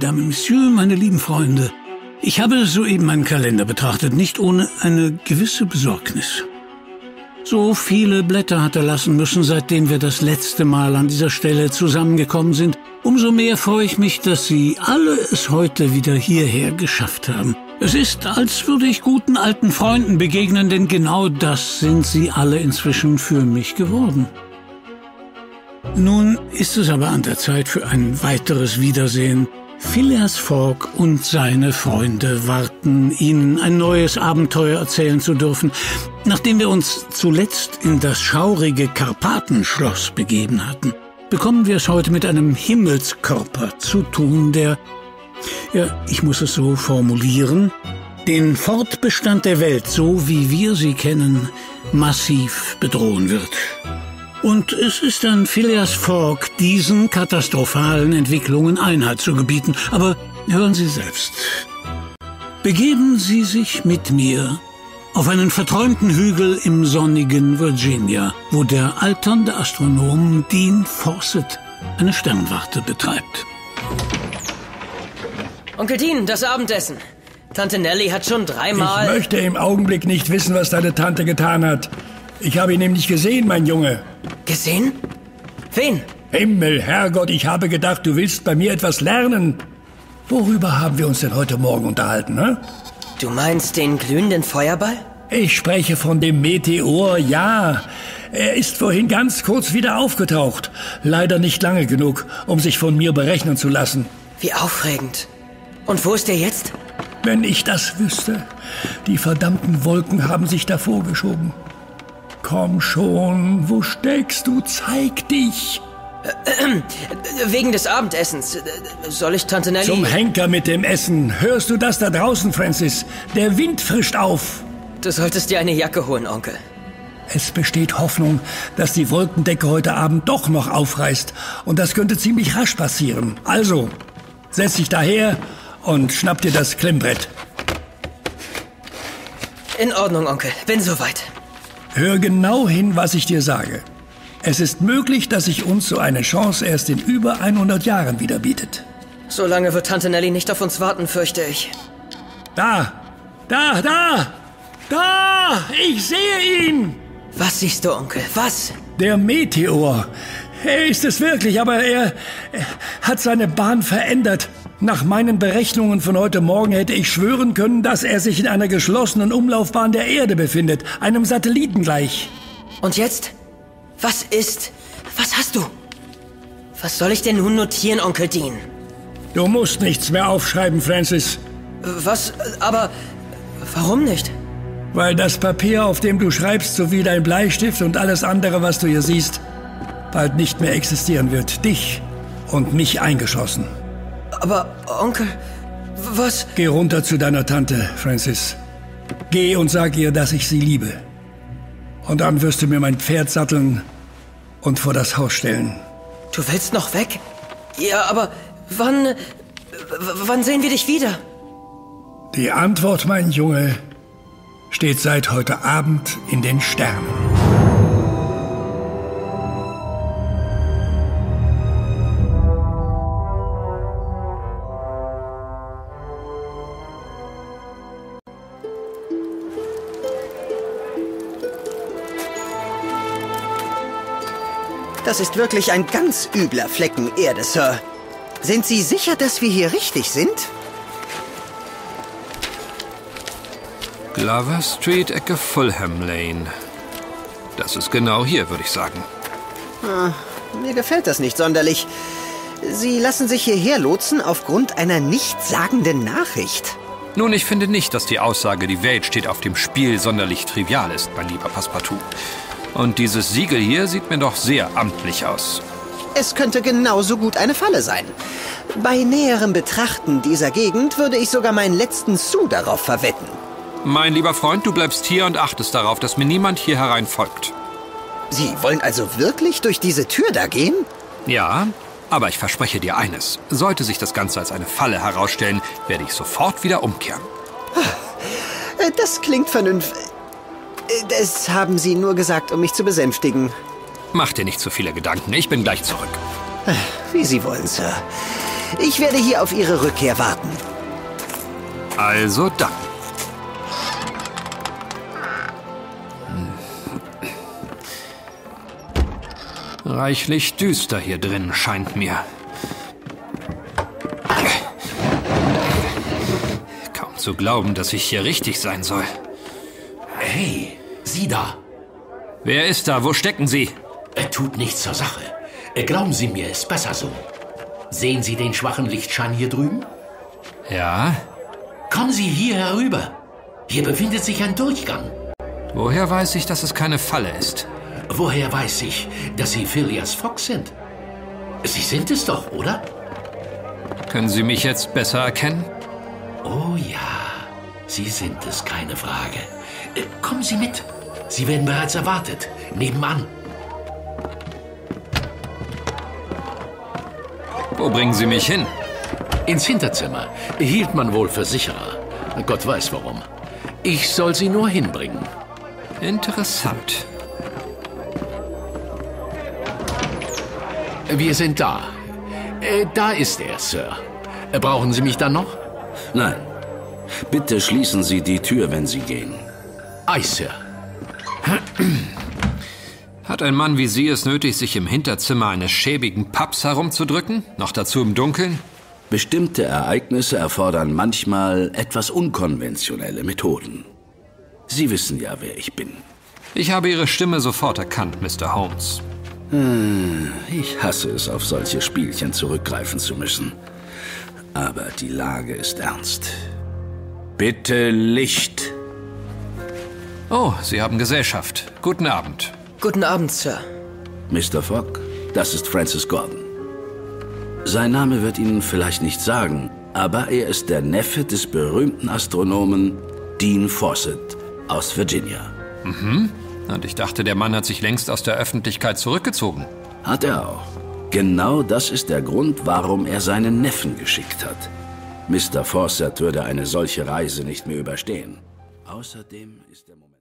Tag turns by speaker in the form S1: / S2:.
S1: Mesdames et Messieurs, meine lieben Freunde. Ich habe soeben meinen Kalender betrachtet, nicht ohne eine gewisse Besorgnis. So viele Blätter hat er lassen müssen, seitdem wir das letzte Mal an dieser Stelle zusammengekommen sind. Umso mehr freue ich mich, dass Sie alle es heute wieder hierher geschafft haben. Es ist, als würde ich guten alten Freunden begegnen, denn genau das sind Sie alle inzwischen für mich geworden. Nun ist es aber an der Zeit für ein weiteres Wiedersehen. Phileas Fogg und seine Freunde warten, Ihnen ein neues Abenteuer erzählen zu dürfen. Nachdem wir uns zuletzt in das schaurige Karpatenschloss begeben hatten, bekommen wir es heute mit einem Himmelskörper zu tun, der, ja, ich muss es so formulieren, den Fortbestand der Welt, so wie wir sie kennen, massiv bedrohen wird. Und es ist an Phileas Fogg, diesen katastrophalen Entwicklungen Einhalt zu gebieten. Aber hören Sie selbst. Begeben Sie sich mit mir auf einen verträumten Hügel im sonnigen Virginia, wo der alternde Astronom Dean Fawcett eine Sternwarte betreibt.
S2: Onkel Dean, das Abendessen. Tante Nellie hat schon dreimal...
S3: Ich möchte im Augenblick nicht wissen, was deine Tante getan hat. Ich habe ihn nämlich gesehen, mein Junge.
S2: Gesehen? Wen?
S3: Himmel, Herrgott, ich habe gedacht, du willst bei mir etwas lernen. Worüber haben wir uns denn heute Morgen unterhalten, ne?
S2: Du meinst den glühenden Feuerball?
S3: Ich spreche von dem Meteor, ja. Er ist vorhin ganz kurz wieder aufgetaucht. Leider nicht lange genug, um sich von mir berechnen zu lassen.
S2: Wie aufregend. Und wo ist er jetzt?
S3: Wenn ich das wüsste. Die verdammten Wolken haben sich davor geschoben. Komm schon, wo steckst du? Zeig dich!
S2: Wegen des Abendessens. Soll ich Tante Nellie...
S3: Zum Henker mit dem Essen. Hörst du das da draußen, Francis? Der Wind frischt auf.
S2: Du solltest dir eine Jacke holen, Onkel.
S3: Es besteht Hoffnung, dass die Wolkendecke heute Abend doch noch aufreißt. Und das könnte ziemlich rasch passieren. Also, setz dich daher und schnapp dir das Klemmbrett.
S2: In Ordnung, Onkel. Bin soweit.
S3: Hör genau hin, was ich dir sage. Es ist möglich, dass sich uns so eine Chance erst in über 100 Jahren wieder bietet.
S2: So lange wird Tante Nellie nicht auf uns warten, fürchte ich.
S3: Da! Ich sehe ihn!
S2: Was siehst du, Onkel? Was?
S3: Der Meteor. Er ist es wirklich, aber er hat seine Bahn verändert. Nach meinen Berechnungen von heute Morgen hätte ich schwören können, dass er sich in einer geschlossenen Umlaufbahn der Erde befindet, einem Satelliten gleich.
S2: Und jetzt? Was ist? Was hast du? Was soll ich denn nun notieren, Onkel Dean?
S3: Du musst nichts mehr aufschreiben, Francis.
S2: Was? Aber warum nicht?
S3: Weil das Papier, auf dem du schreibst, sowie dein Bleistift und alles andere, was du hier siehst, bald nicht mehr existieren wird. Dich und mich eingeschlossen.
S2: Aber, Onkel, was?
S3: Geh runter zu deiner Tante, Francis. Geh und sag ihr, dass ich sie liebe. Und dann wirst du mir mein Pferd satteln und vor das Haus stellen.
S2: Du willst noch weg? Ja, aber wann sehen wir dich wieder?
S3: Die Antwort, mein Junge, steht seit heute Abend in den Sternen.
S4: Das ist wirklich ein ganz übler Flecken Erde, Sir. Sind Sie sicher, dass wir hier richtig sind?
S5: Glover Street, Ecke Fulham Lane. Das ist genau hier, würde ich sagen.
S4: Mir gefällt das nicht sonderlich. Sie lassen sich hierher lotsen aufgrund einer nichtssagenden Nachricht.
S5: Nun, ich finde nicht, dass die Aussage, die Welt steht auf dem Spiel, sonderlich trivial ist, mein lieber Passepartout. Und dieses Siegel hier sieht mir doch sehr amtlich aus.
S4: Es könnte genauso gut eine Falle sein. Bei näherem Betrachten dieser Gegend würde ich sogar meinen letzten Sou darauf verwetten.
S5: Mein lieber Freund, du bleibst hier und achtest darauf, dass mir niemand hier herein folgt.
S4: Sie wollen also wirklich durch diese Tür da gehen?
S5: Ja, aber ich verspreche dir eines. Sollte sich das Ganze als eine Falle herausstellen, werde ich sofort wieder umkehren.
S4: Das klingt vernünftig. Das haben Sie nur gesagt, um mich zu besänftigen.
S5: Mach dir nicht zu viele Gedanken, ich bin gleich zurück.
S4: Wie Sie wollen, Sir. Ich werde hier auf Ihre Rückkehr warten.
S5: Also dann. Reichlich düster hier drin, scheint mir. Kaum zu glauben, dass ich hier richtig sein soll.
S6: Hey, Sie da.
S5: Wer ist da? Wo stecken Sie?
S6: Tut nichts zur Sache. Glauben Sie mir, ist besser so. Sehen Sie den schwachen Lichtschein hier drüben?
S5: Ja?
S6: Kommen Sie hier herüber. Hier befindet sich ein Durchgang.
S5: Woher weiß ich, dass es keine Falle ist?
S6: Woher weiß ich, dass Sie Phileas Fogg sind? Sie sind es doch, oder?
S5: Können Sie mich jetzt besser erkennen?
S6: Oh ja, Sie sind es, keine Frage. Kommen Sie mit. Sie werden bereits erwartet. Nebenan.
S5: Wo bringen Sie mich hin?
S6: Ins Hinterzimmer. Hielt man wohl für sicherer. Gott weiß warum. Ich soll Sie nur hinbringen.
S5: Interessant.
S6: Wir sind da. Da ist er, Sir. Brauchen Sie mich dann noch?
S7: Nein. Bitte schließen Sie die Tür, wenn Sie gehen.
S6: Ei, Sir.
S5: Hat ein Mann wie Sie es nötig, sich im Hinterzimmer eines schäbigen Pubs herumzudrücken? Noch dazu im Dunkeln?
S7: Bestimmte Ereignisse erfordern manchmal etwas unkonventionelle Methoden. Sie wissen ja, wer ich bin.
S5: Ich habe Ihre Stimme sofort erkannt, Mr. Holmes.
S7: Ich hasse es, auf solche Spielchen zurückgreifen zu müssen. Aber die Lage ist ernst. Bitte Licht!
S5: Oh, Sie haben Gesellschaft. Guten Abend.
S2: Guten Abend, Sir.
S7: Mr. Fogg, das ist Francis Gordon. Sein Name wird Ihnen vielleicht nicht sagen, aber er ist der Neffe des berühmten Astronomen Dean Fawcett aus Virginia.
S5: Mhm. Und ich dachte, der Mann hat sich längst aus der Öffentlichkeit zurückgezogen.
S7: Hat er auch. Genau das ist der Grund, warum er seinen Neffen geschickt hat. Mr. Fawcett würde eine solche Reise nicht mehr überstehen. Außerdem ist der Moment...